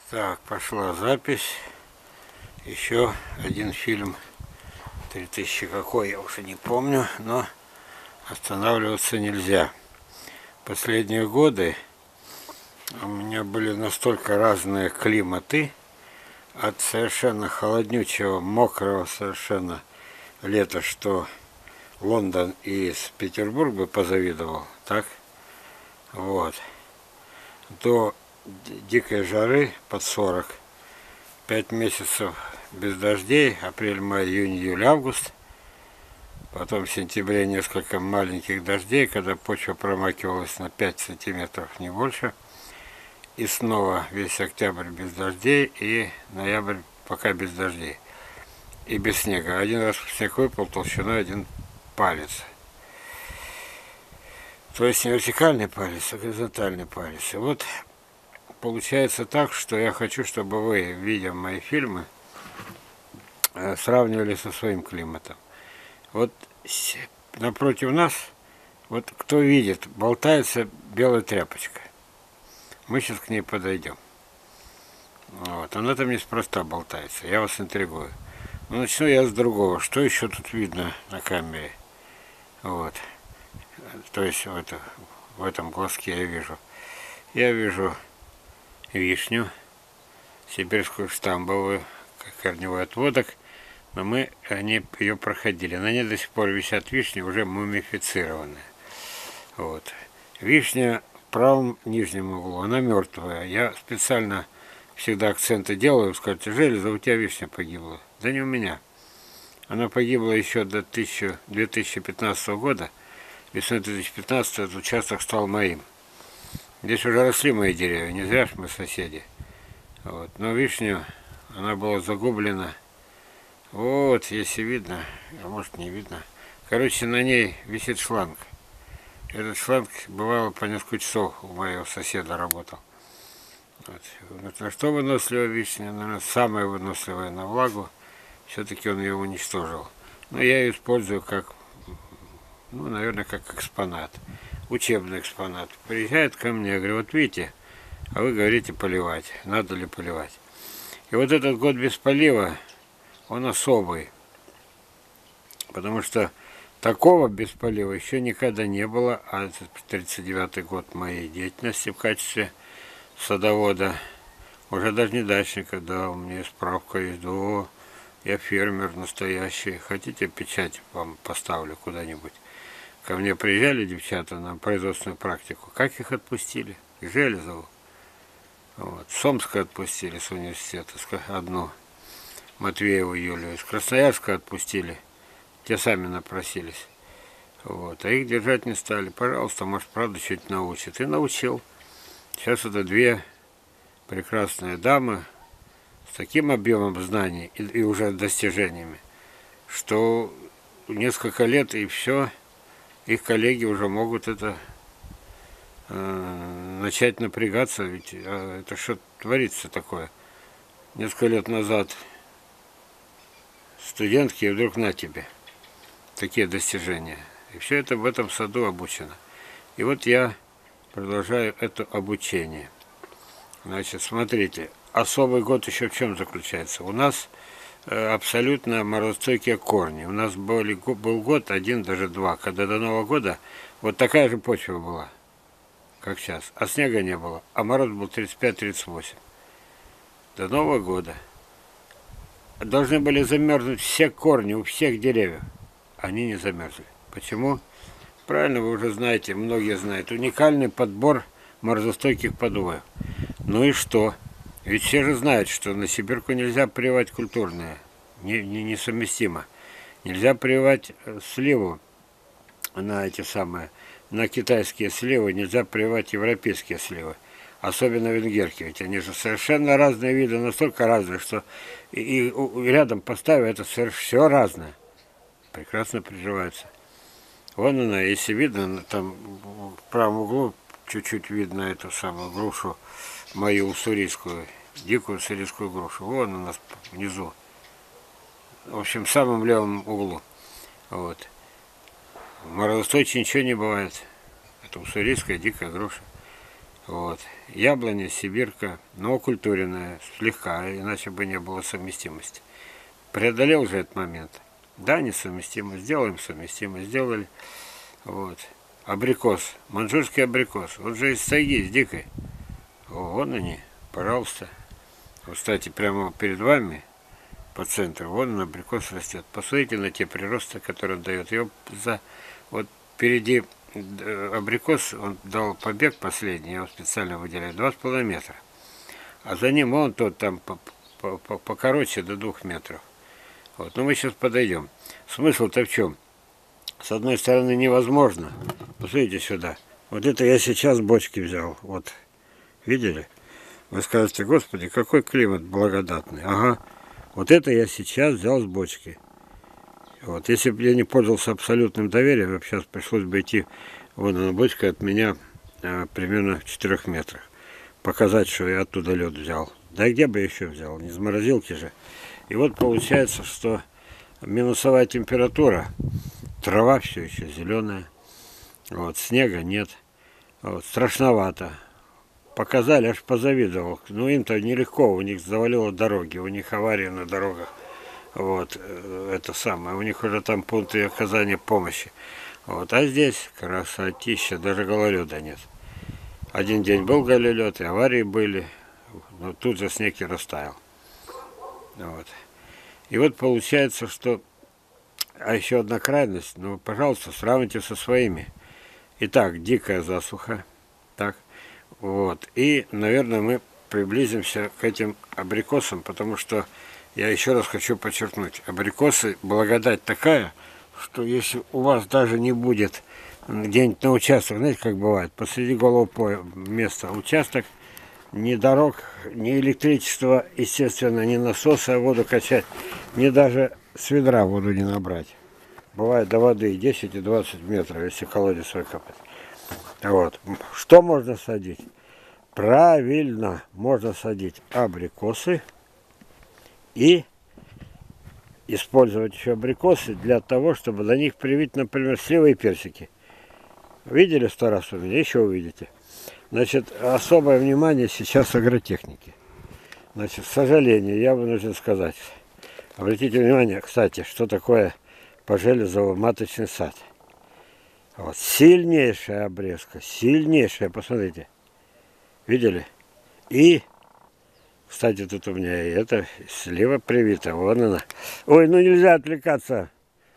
Так, пошла запись. Еще один фильм 3000 какой, я уже не помню, но останавливаться нельзя. Последние годы у меня были настолько разные климаты, от совершенно холоднючего, мокрого совершенно лета, что Лондон и Петербург бы позавидовал, так? Вот. До дикой жары под 40, 5 месяцев без дождей, апрель, май, июнь, июль, август. Потом в сентябре несколько маленьких дождей, когда почва промакивалась на 5 сантиметров, не больше. И снова весь октябрь без дождей, и ноябрь пока без дождей. И без снега. Один раз снег выпал толщиной 1 палец. То есть не вертикальный палец, а горизонтальный палец. И вот получается так, что я хочу, чтобы вы, видя мои фильмы, сравнивали со своим климатом. Вот напротив нас, вот кто видит, болтается белая тряпочка. Мы сейчас к ней подойдем. Вот. Она там неспроста болтается. Я вас интригую. Ну, начну я с другого. Что еще тут видно на камере? Вот. То есть в этом глазке я вижу. Я вижу вишню, сибирскую штамбовую, корневой отводок. Но мы ее проходили. На ней до сих пор висят вишни, уже мумифицированные. Вот. Вишня в правом нижнем углу, она мертвая. Я специально всегда акценты делаю, скажите, Железа, у тебя вишня погибла. Да не у меня. Она погибла еще до 2015 года. Весной 2015 этот участок стал моим. Здесь уже росли мои деревья, не зря ж мы соседи. Вот. Но вишню, она была загублена. Вот, если видно, а может не видно. Короче, на ней висит шланг. Этот шланг бывало по несколько часов у моего соседа работал. Вот. На что выносливая вишня? Наверное, самая выносливая на влагу. Все-таки он ее уничтожил. Но я ее использую как, ну, наверное, как экспонат. Учебный экспонат. Приезжает ко мне, я говорю, вот видите, а вы говорите поливать. Надо ли поливать? И вот этот год без полива, он особый. Потому что такого без полива еще никогда не было. А это 39-й год моей деятельности в качестве садовода. Уже даже не дачника, да, у меня справка есть. Да, я фермер настоящий. Хотите, печать вам поставлю куда-нибудь? Ко мне приезжали девчата на производственную практику. Как их отпустили? Железову. Вот. Сомска отпустили с университета, одну. Матвееву Юлию. Из Красноярска отпустили. Те сами напросились. Вот. А их держать не стали. Пожалуйста, может, правда, что-нибудь научит. И научил. Сейчас это две прекрасные дамы с таким объемом знаний и уже достижениями, что несколько лет и все, их коллеги уже могут это начать напрягаться, ведь это что творится такое. Несколько лет назад студентки, и вдруг на тебе такие достижения. И все это в этом саду обучено. И вот я продолжаю это обучение. Значит, смотрите, особый год еще в чем заключается? У нас абсолютно морозостойкие корни. У нас был год, один, даже два, когда до Нового года вот такая же почва была, как сейчас. А снега не было, а мороз был 35-38. До Нового года должны были замерзнуть все корни у всех деревьев. Они не замерзли. Почему? Правильно, вы уже знаете, многие знают. Уникальный подбор морозостойких подувов. Ну и что? Ведь все же знают, что на сибирку нельзя прививать культурные. Несовместимо. Нельзя прививать сливу на эти самые, на китайские сливы, нельзя прививать европейские сливы. Особенно венгерки, ведь они же совершенно разные виды, настолько разные, что и рядом поставив, это все разное. Прекрасно приживается. Вон она, если видно, там в правом углу чуть-чуть видно эту самую грушу, мою уссурийскую, дикую уссурийскую грушу. Вон у нас внизу. В общем, в самом левом углу. Вот. В морозостойче ничего не бывает. Это уссурийская дикая груша. Вот. Яблоня, сибирка, но окультуренная, слегка, иначе бы не было совместимости. Преодолел же этот момент. Да, несовместимо, сделаем совместимо, сделали. Вот. Абрикос, маньчжурский абрикос, вот же из тайги, из дикой. О, вон они, пожалуйста. Вот, кстати, прямо перед вами, по центру, вон он, абрикос растет. Посмотрите на те приросты, которые он дает. Его вот впереди абрикос, он дал побег последний, я его специально выделяю, 2,5 метра. А за ним он тот там покороче, до 2 метров. Вот. Но мы сейчас подойдем. Смысл-то в чем? С одной стороны невозможно. Посмотрите сюда. Вот это я сейчас бочки взял. Вот. Видели? Вы скажете, господи, какой климат благодатный. Ага. Вот это я сейчас взял с бочки. Вот. Если бы я не пользовался абсолютным доверием, сейчас пришлось бы идти, вон она бочка от меня примерно в 4 метрах. Показать, что я оттуда лед взял. Да где бы еще взял? Не из морозилки же. И вот получается, что минусовая температура, трава все еще зеленая, вот, снега нет, вот, страшновато. Показали, аж позавидовал. Ну, им-то нелегко, у них завалило дороги, у них аварии на дорогах. Вот, это самое, у них уже там пункты оказания помощи. Вот, а здесь красотища, даже гололеда нет. Один день был гололед, и аварии были, но тут же снег и растаял. Вот. И вот получается, что... А еще одна крайность, ну, пожалуйста, сравните со своими. Итак, дикая засуха. Так. Вот. И, наверное, мы приблизимся к этим абрикосам, потому что я еще раз хочу подчеркнуть. Абрикосы, благодать такая, что если у вас даже не будет где-нибудь на участок, знаете, как бывает, посреди голого места участок, ни дорог, ни электричества, естественно, ни насоса воду качать, ни даже с ведра воду не набрать. Бывает до воды 10 и 20 метров, если колодец выкопать. Вот. Что можно садить? Правильно, можно садить абрикосы и использовать еще абрикосы для того, чтобы на них привить, например, сливы и персики. Видели 100 раз у меня? Еще увидите. Значит, особое внимание сейчас агротехнике. Значит, к сожалению, я вынужден сказать. Обратите внимание, кстати, что такое пожелезово-маточный сад. Вот. Сильнейшая обрезка, сильнейшая, посмотрите. Видели? И, кстати, тут у меня и это слева привита, вон она. Ой, ну нельзя отвлекаться.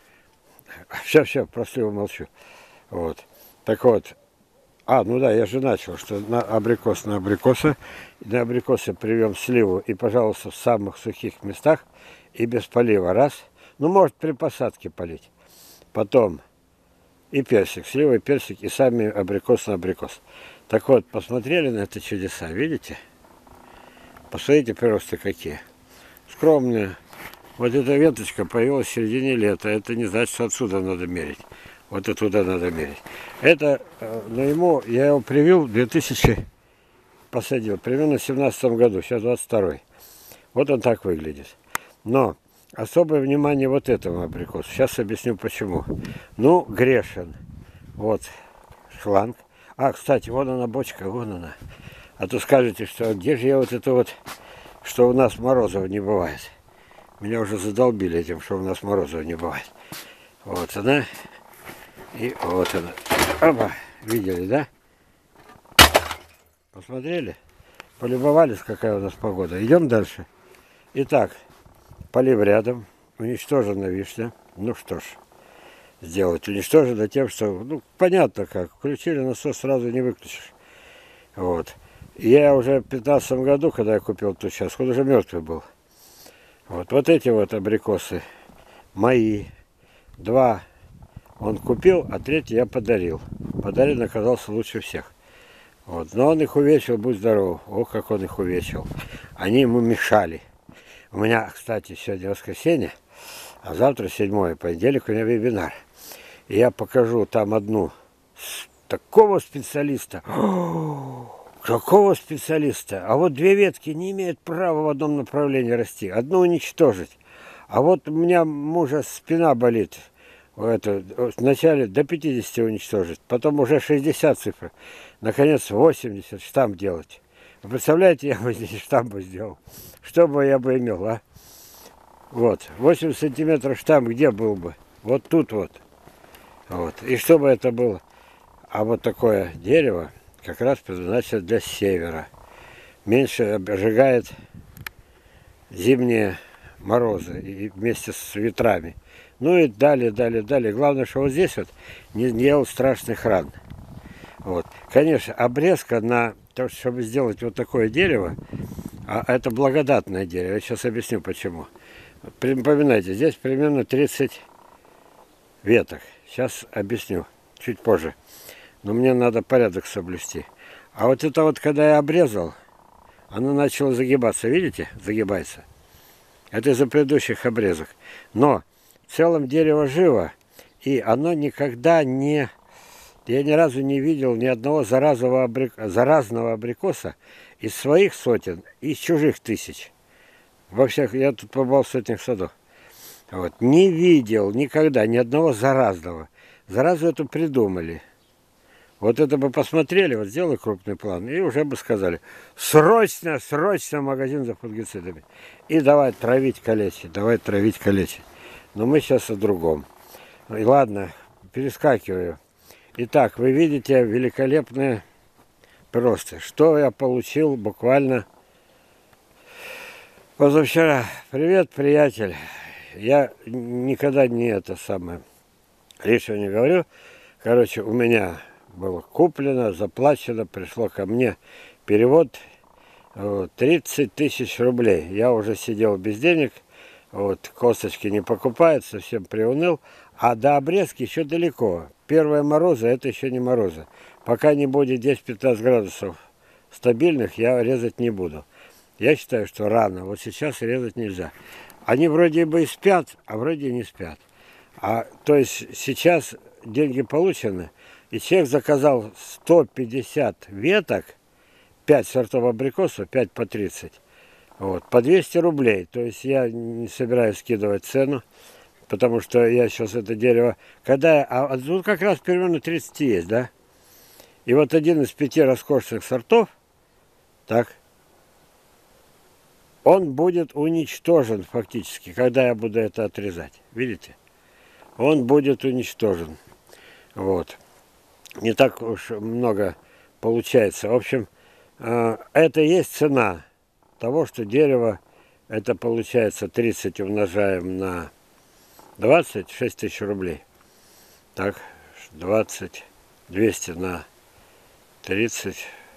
Все, про сливу молчу. Вот. Так вот. Ну да, я же начал, что на абрикосы, на абрикосы привьем сливу и, пожалуйста, в самых сухих местах и без полива. Раз. Ну, может, при посадке полить. Потом и персик, слива и персик, и сами абрикос на абрикос. Так вот, посмотрели на это чудеса, видите? Посмотрите, приросты какие. Скромные. Вот эта веточка появилась в середине лета. Это не значит, что отсюда надо мерить. Вот и туда надо мерить. Это, но ему, я его привил в 2000, посадил, примерно в 17 году, сейчас 22-й. Вот он так выглядит. Но особое внимание вот этому абрикосу. Сейчас объясню почему. Ну, грешен. Вот шланг. Кстати, вон она бочка, вон она. А то скажете, что где же я вот это вот, что у нас морозов не бывает. Меня уже задолбили этим, что у нас морозов не бывает. Вот она. И вот она. Опа, видели, да? Посмотрели? Полюбовались, какая у нас погода. Идем дальше. Итак, полив рядом. Уничтожена вишня. Ну что ж, сделать. Уничтожена тем, что, ну, понятно как. Включили насос, сразу не выключишь. Вот. И я уже в 2015 году, когда я купил ту участок, он уже мертвый был. Вот эти вот абрикосы мои. 2 он купил, а 3 я подарил. Подарен оказался лучше всех. Вот. Но он их увечил, будь здоров. Ох, как он их увечил. Они ему мешали. У меня, кстати, сегодня воскресенье, а завтра 7-й, понедельник, у меня вебинар. И я покажу там одну такого специалиста. Какого специалиста? А вот 2 ветки не имеют права в одном направлении расти. Одну уничтожить. А вот у меня мужа спина болит. Это, вначале до 50 уничтожить, потом уже 60 цифр, наконец 80 штамп делать. Вы представляете, я бы здесь штампы сделал. Что бы я бы имел, а? Вот, 80 сантиметров штамп где был бы? Вот тут вот. Вот. И что бы это было? А вот такое дерево как раз предназначено для севера. Меньше обжигает зимние морозы и вместе с ветрами. Ну и далее, далее, далее. Главное, что вот здесь вот не делал страшных ран. Вот. Конечно, обрезка на то, чтобы сделать вот такое дерево, а это благодатное дерево. Я сейчас объясню почему. Поминайте, здесь примерно 30 веток. Сейчас объясню, чуть позже. Но мне надо порядок соблюсти. А вот это вот, когда я обрезал, оно начало загибаться. Видите? Загибается. Это из-за предыдущих обрезок. Но в целом дерево живо, и оно никогда не... Я ни разу не видел ни одного заразного абрикоса из своих сотен и из чужих тысяч. Во всех, я тут побывал в сотнях садов. Вот. Не видел никогда ни одного заразного. Заразу эту придумали. Вот это бы посмотрели, вот сделали крупный план, и уже бы сказали, срочно, срочно магазин за фунгицидами. И давай травить, калечить, давай травить, калечить. Но мы сейчас о другом. И ладно, перескакиваю. Итак, вы видите великолепные просто. Что я получил буквально позавчера. Привет, приятель. Я никогда не это самое лишнего не говорю. Короче, у меня было куплено, заплачено, пришло ко мне перевод 30 тысяч рублей. Я уже сидел без денег, вот, косточки не покупают, совсем приуныл. А до обрезки еще далеко. Первые морозы, это еще не морозы. Пока не будет 10-15 градусов стабильных, я резать не буду. Я считаю, что рано. Вот сейчас резать нельзя. Они вроде бы и спят, а вроде и не спят. То есть сейчас деньги получены, и человек заказал 150 веток, 5 сортов абрикосов, 5 по 30, вот, по 200 рублей. То есть я не собираюсь скидывать цену, потому что я сейчас это дерево... тут как раз примерно 30 есть, да? И вот один из 5 роскошных сортов, так, он будет уничтожен фактически, когда я буду это отрезать. Видите? Он будет уничтожен. Вот. Не так уж много получается. В общем, это и есть цена того, что дерево, это получается 30 умножаем на 26 тысяч рублей. Так, 20, 200 на 30,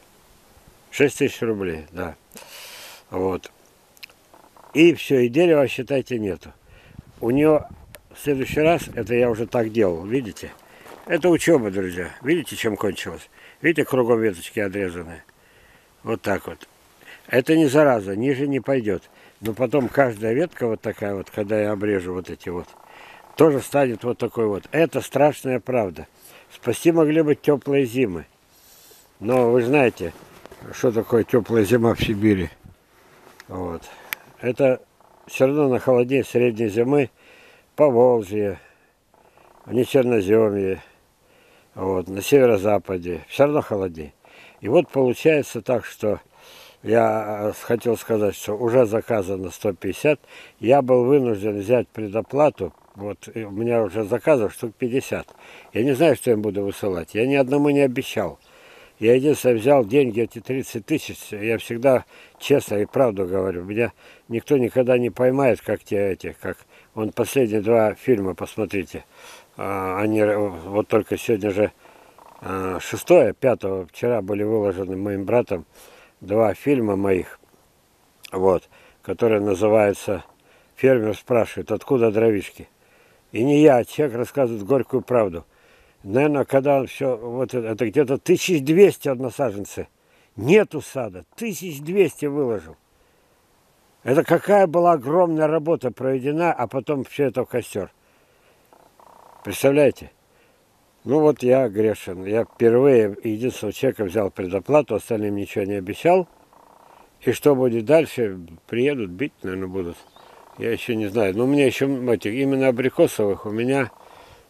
6 тысяч рублей, да. Вот. И все, и дерева, считайте, нету. У нее в следующий раз, это я уже так делал, видите? Это учеба, друзья. Видите, чем кончилось? Видите, кругом веточки отрезанные? Вот так вот. Это не зараза, ниже не пойдет. Но потом каждая ветка вот такая вот, когда я обрежу вот эти вот, тоже станет вот такой вот. Это страшная правда. Спасти могли быть теплые зимы. Но вы знаете, что такое теплая зима в Сибири. Вот. Это все равно на холоднее средней зимы Поволжье, не Черноземье, вот, на северо-западе. Все равно холоднее. И вот получается так, что я хотел сказать, что уже заказано 150. Я был вынужден взять предоплату. Вот у меня уже заказов штук 50. Я не знаю, что я им буду высылать. Я ни одному не обещал. Я единственное взял деньги, эти 30 тысяч. Я всегда честно и правду говорю. Меня никто никогда не поймает, как те эти, как... Вон последние 2 фильма, посмотрите. Они вот только сегодня же 6-го, 5-го, вчера были выложены моим братом 2 фильма моих, вот, которые называются «Фермер спрашивает, откуда дровишки». И не я, а человек рассказывает горькую правду. Наверное, когда он все, вот это где-то 1200 односаженцы. Нету сада, 1200 выложил. Это какая была огромная работа проведена, а потом все это в костер. Представляете? Ну вот я грешен. Я впервые единственного человека взял предоплату, остальным ничего не обещал. И что будет дальше? Приедут, бить, наверное, будут. Я еще не знаю. Но у меня еще этих, именно абрикосовых, у меня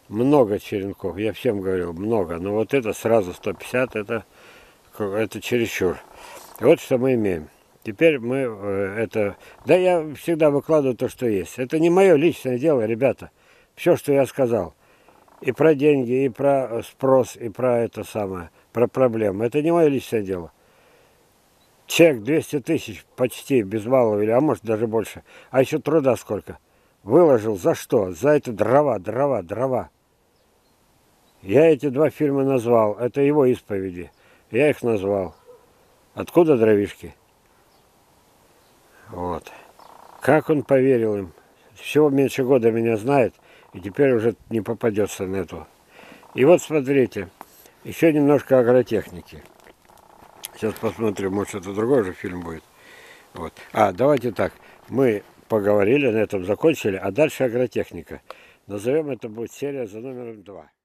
много черенков. Я всем говорил, много. Но вот это сразу 150, это чересчур. И вот что мы имеем. Теперь мы это... Да я всегда выкладываю то, что есть. Это не мое личное дело, ребята. Все, что я сказал. И про деньги, и про спрос, и про это самое, про проблемы. Это не мое личное дело. Чек 200 тысяч почти без малого, или, а может даже больше. А еще труда сколько. Выложил за что? За это дрова. Я эти два фильма назвал. Это его исповеди. Я их назвал. Откуда дровишки? Вот. Как он поверил им? Всего меньше года меня знает, и теперь уже не попадется на эту. И вот смотрите, еще немножко агротехники. Сейчас посмотрим, может это другой же фильм будет. Вот. Давайте так, мы поговорили, на этом закончили, а дальше агротехника. Назовем это будет серия за номером 2.